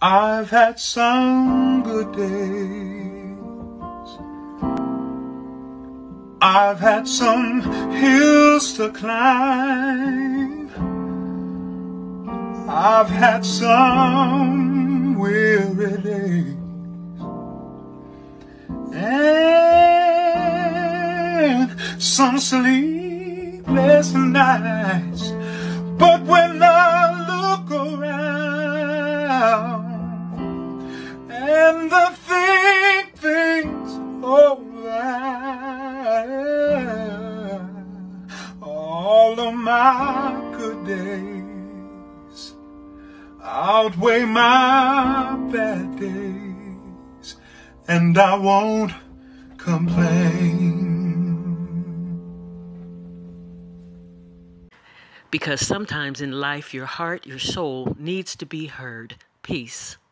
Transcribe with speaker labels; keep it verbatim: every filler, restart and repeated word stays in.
Speaker 1: I've had some good days. I've had some hills to climb. I've had some weary days. And some sleepless nights. But when I look around and the think things over, all of my good days outweigh my bad days, and I won't complain.
Speaker 2: Because sometimes in life, your heart, your soul needs to be heard. Peace.